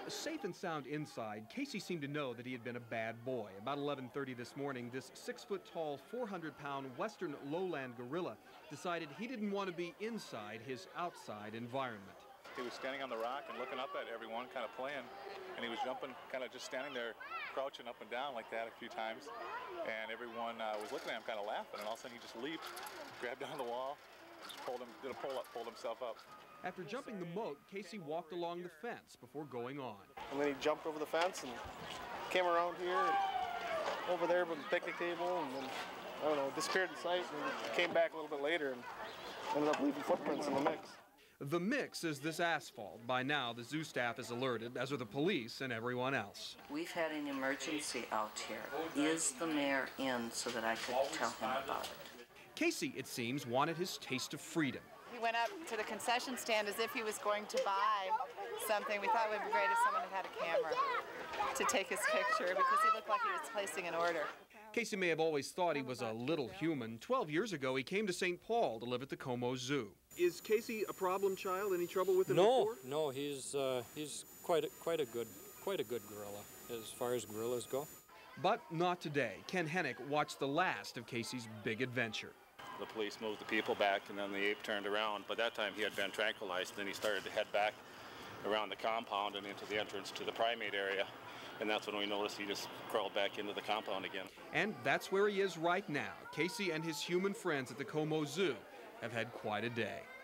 safe and sound inside, Casey seemed to know that he had been a bad boy. About 11:30 this morning, this 6-foot-tall, 400-pound western lowland gorilla decided he didn't want to be inside his outside environment. He was standing on the rock and looking up at everyone, kind of playing, and he was jumping, kind of just standing there, crouching up and down like that a few times, and everyone was looking at him, kind of laughing, and all of a sudden he just leaped, grabbed down the wall, just did a pull-up, pulled himself up. After jumping the moat, Casey walked along the fence before going on. And then he jumped over the fence and came around here, over there by the picnic table, and then, I don't know, disappeared in sight, and came back a little bit later and ended up leaving footprints in the mix. The mix is this asphalt. By now, the zoo staff is alerted, as are the police and everyone else. We've had an emergency out here. Is the mayor in so that I could tell him about it? Casey, it seems, wanted his taste of freedom. He went up to the concession stand as if he was going to buy something. We thought it would be great if someone had a camera to take his picture because he looked like he was placing an order. Casey may have always thought he was a little human. 12 years ago, he came to St. Paul to live at the Como Zoo. Is Casey a problem child? Any trouble with him before? No, he's quite a good gorilla as far as gorillas go. But not today. Ken Hennick watched the last of Casey's big adventure. The police moved the people back, and then the ape turned around. By that time, he had been tranquilized. Then he started to head back around the compound and into the entrance to the primate area. And that's when we noticed he just crawled back into the compound again. And that's where he is right now. Casey and his human friends at the Como Zoo have had quite a day.